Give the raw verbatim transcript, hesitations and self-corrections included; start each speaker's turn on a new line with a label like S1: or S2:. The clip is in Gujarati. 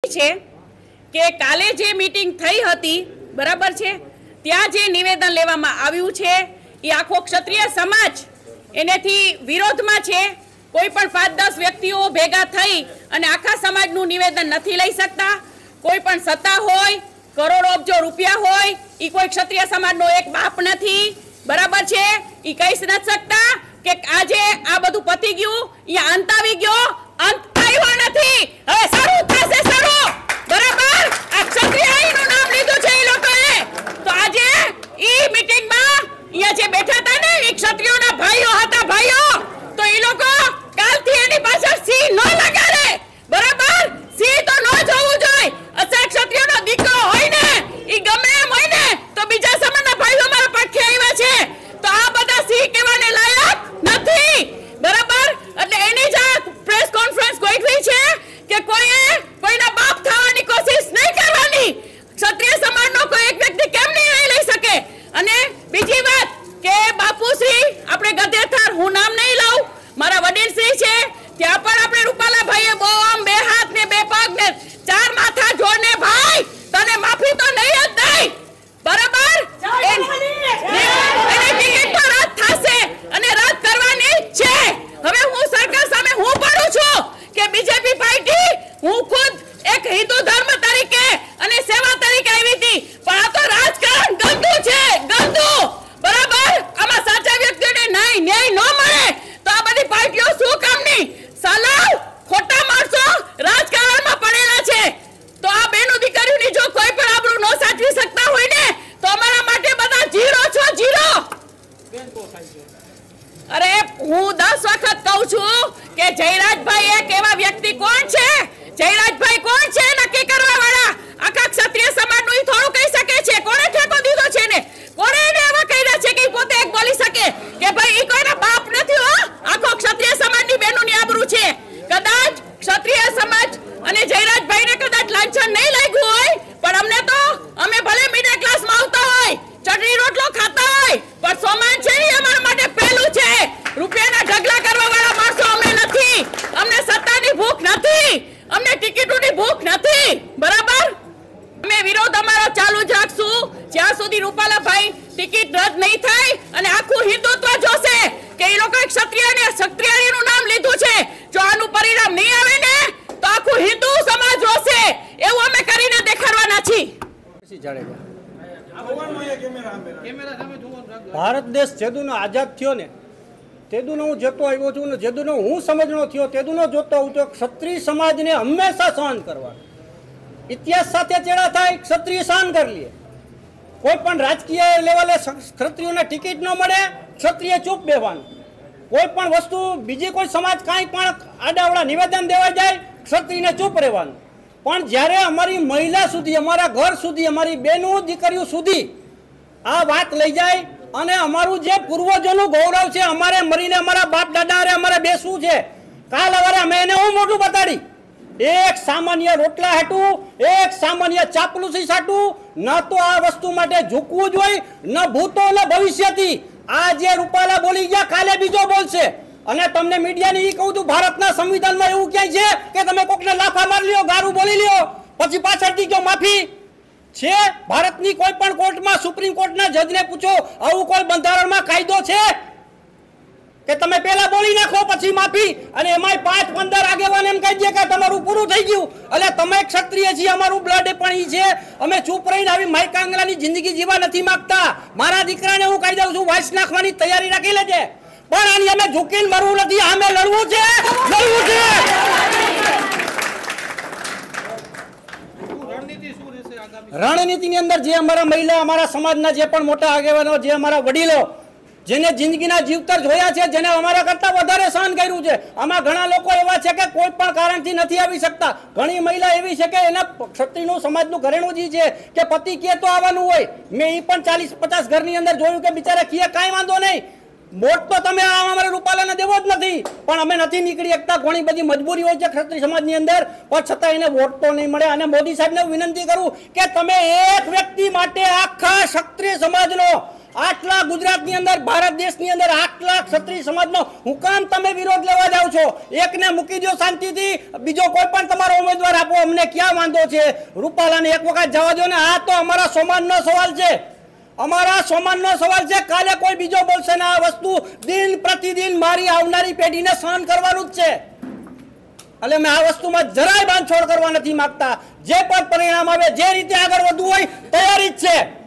S1: છે કે કાલે જે મીટિંગ થઈ હતી બરાબર છે, ત્યાં જે નિવેદન લેવામાં આવ્યું છે એ આખો ક્ષત્રિય સમાજ એનેથી વિરોધમાં છે। કોઈ પણ પાંચ દસ વ્યક્તિઓ ભેગા થઈ અને આખા સમાજનું નિવેદન નથી લઈ શકતા। કોઈ પણ સત્તા હોય, કરોડો અબજો રૂપિયા હોય, એ કોઈ ક્ષત્રિય સમાજનો એક બાપ નથી બરાબર છે। એ કહી નથી શકતા કે આજે આ બધું પતી ગયું, અહીંયા અંત આવી ગયો, અંત આવ્યો નથી, હવે શરૂ થશે શરૂ બરાબર। આ ક્ષત્રિયનું નામ લીધું છે એ લોકોએ, તો આજે ઈ મીટિંગમાં અહીંયા જે બેઠા હતા ને એ ક્ષત્રિયોના ભાઈઓ હતા ભાઈઓ, તો એ લોકો કાલથી એની પાછળ સી ન લગાડે બરાબર। સી તો ન જોવું જોઈએ। અસલ ક્ષત્રિયોનો દીકરો હોય ને ઈ ગમે એમ હોય ને તો બીજા સમાજના ભાઈઓ મારા પાખે આવ્યા છે, તો આ બધા સી કહેવાને લાયક નથી બરાબર। એટલે એની જ પ્રેસ કોન્ફરન્સ ગોઠવી છે કે કોઈએ કોઈના બાપ થવાની કોશિશ નહીં કરવાની। ક્ષત્રિય સમાજનો કોઈ એક વ્યક્તિ કેમ નહીં લઈ શકે। અને બીજી વાત કે બાપુશ્રી આપણે ગધેથાર, હું નામ નહીં લઉં, મારા વડીલશ્રી છે, ત્યાં પણ આપણે રૂપાલા ભાઈએ બહુ આમ બે હાથ ને બે પગ ને ચાર માથા જોડને ભાઈ તને માફી તો નહીં જ દઈ બરાબર। એને ટિકિટ તો રદ થશે અને રદ કરવાની છે। હવે હું સરકાર સામે હું પડું છું કે બીજેપી પાર્ટી, હું ખુદ એક હિન્દુ ધર્મ તરીકે અને સેવા તરીકે આવી હતી, પણ આ તો રાજકારણ ગંદુ છે, ગંદુ બરાબર। આમાં સાચા વ્યક્તિઓને ન્યાય ન્યાય ન મળે તો આ બધી પાર્ટીઓ શું કામની? સાલાવ ખોટા માણસો રાજકારણમાં પડેલા છે, તો આ બેનો દીકરીઓની જો કોઈ પણ આબરૂ ન સાચવી શકતા હોય ને તો અમારા માટે બધા જીરો છો, જીરો। અરે હું દસ વખત કહું છું કે જયરાજભાઈ એક એવા વ્યક્તિ કોણ છે? જયરાજભાઈ કોણ છે નક્કી કરવા વાળા? આખા ક્ષત્રિય સમાજનું ઈ થોડું કહી શકે છે? કોણે ઠેકો દીધો છે ને? કોણે એને એવા કહ્યા છે કે ઈ પોતે એક બોલી શકે કે ભાઈ ઈ કોઈના બાપ નથી હો, આખો ક્ષત્રિય સમાજની બહેનોની આબરૂ છે। કદાચ ક્ષત્રિય સમાજ અને જયરાજભાઈને કદાચ લાંછન નહીં લાગ્યું હોય, પણ અમને તો અમે ભલે મિડલ ક્લાસમાં આવતા હોય, ચટણી રોટલો ખાતા હોય, પણ સોમાન છે એ અમારા માટે પહેલું છે। રૂપિયાના ઢગલા કરવા વાળા માણસો અમે નથી, અમને સત્તાની ભૂખ નથી, અમને ટિકિટોની ભૂખ નથી બરાબર। અમે વિરોધ અમારો ચાલુ જ રાખશું જ્યાં સુધી રૂપાલાભાઈ ટિકિટ રદ નહીં થાય અને આખું હિન્દુત્વ જોશે કે એ લોકોએ ક્ષત્રિયને ક્ષત્રિયનું નામ લીધું છે। જો આનું પરિણામ નહીં આવે ને તો આખું હિન્દુ સમાજ રોશે, એવું અમે કરીને દેખાડવાના છીએ।
S2: ભારત દેશ જેદુનો આઝાદ થયો ને તેદુનો હું જતો આવ્યો છું ને જેદુનો હું સમજણો થયો તેદુનો જોતો આવું તો ક્ષત્રિય સમાજને હંમેશા સહન કરવા, ઇતિહાસ સાથે ચેડા થાય ક્ષત્રિય સહન કરી લે। કોઈ પણ રાજકીય લેવલે ક્ષત્રિયોને ટિકિટ ન મળે, ક્ષત્રિય ચૂપ બેવાનું। કોઈ પણ વસ્તુ બીજી કોઈ સમાજ કાંઈ પણ આડાવડા નિવેદન દેવા જાય, ક્ષત્રિયને ચૂપ રહેવાનું। પણ જ્યારે અમારી મહિલા સુધી, અમારા ઘર સુધી, અમારી બહેનો દીકરીઓ સુધી આ વાત લઈ જાય અને અમારું જે પૂર્વજોનું ગૌરવ છે, અમારે મરીને અમારા બાપ દાદા અરે અમારે બેસવું છે, કાલ અવારે અમે એને હું મોટું બતાડી એક સામાન્ય રોટલા હાટું, એક સામાન્ય ચાપલુસી સાટું ન તો આ વસ્તુ માટે ઝૂકવું જોઈએ, ન ભૂતો ન ભવિષ્યથી। આ જે રૂપાલા બોલી ગયા કાલે બીજો બોલશે। અને તમને મીડિયાને એ કહું છું, ભારતના સંવિધાનમાં એવું ક્યાંય છે કે તમે કોકને લાફા મારી લ્યો, ગારું બોલી લ્યો, પછી પાછળથી જો માફી છે? ભારતની કોઈ પણ કોર્ટમાં, સુપ્રીમ કોર્ટના જજને પૂછો, આવું કોઈ બંધારણમાં કાયદો છે કે તમે પહેલા બોલી નાખો પછી માફી? અને એમાંય પાંચ પંદર આગેવાન એમ કહી દે કે તમારું પૂરું થઈ ગયું। એટલે તમે ક્ષત્રિય છીએ, અમારું બ્લડ પણ ઈ છે, અમે ચૂપ રહીને આવી માઈ કાંગલાની જિંદગી જીવા નથી માંગતા। મારા દીકરાને હું કહી દઉં છું, વાંચ નાખવાની તૈયારી રાખી લેજે, પણ આની અમે ઝૂકીને મરવું નથી, અમે લડવું છે, લડવું છે। રણનીતિની અંદર જે અમારા મહિલા, અમારા સમાજના જે પણ મોટા આગેવાનો, જે અમારા વડીલો, જેને જિંદગીના જીવતર જોયા છે, જેને અમારા કરતા વધારે સહન કર્યું છે, આમાં ઘણા લોકો એવા છે કે કોઈ પણ કારણથી નથી આવી શકતા। ઘણી મહિલા એવી છે કે એના ક્ષત્રિયનું સમાજનું ઘરેણું જ છે કે પતિ કે તો આવવાનું હોય। મેં એ પણ ચાલીસ પચાસ ઘરની અંદર જોયું કે બિચારા કીએ કાંઈ વાંધો નહીં, વોટ તો તમે અમારે રૂપાલાને દેવો જ નથી, પણ અમે નથી નીકળી શકતા, ઘણી બધી મજબૂરી હોય છે ક્ષત્રિય સમાજની અંદર, પણ છતાં એને વોટ તો નહીં મળે। અને મોદી સાહેબને વિનંતી કરું કે તમે એક વ્યક્તિ માટે આખા ક્ષત્રિય સમાજનો આઠ લાખ ગુજરાતની અંદર ભારત દેશની અંદર આઠ લાખ ક્ષત્રિય સમાજનો હું કામ તમે વિરોધ લેવા જાવ છો? એકને મૂકી દો શાંતિથી, બીજો કોઈ પણ તમારો ઉમેદવાર આપો, અમને ક્યાં વાંધો છે? રૂપાલાને એક વખત જવા દો ને. આ તો અમારા સમાજનો સવાલ છે, અમારા સમાજનો સવાલ છે. કાલે કોઈ બીજો બોલશે ને આ વસ્તુ દિન પ્રતિદિન મારી આવનારી પેઢીને સહન કરવાનું જ છે. એટલે મેં આ વસ્તુમાં જરાય બાંધછોડ કરવા નથી માંગતા. જે પણ પરિણામ આવે, જે રીતે આગળ વધવું હોય તૈયારી જ છે.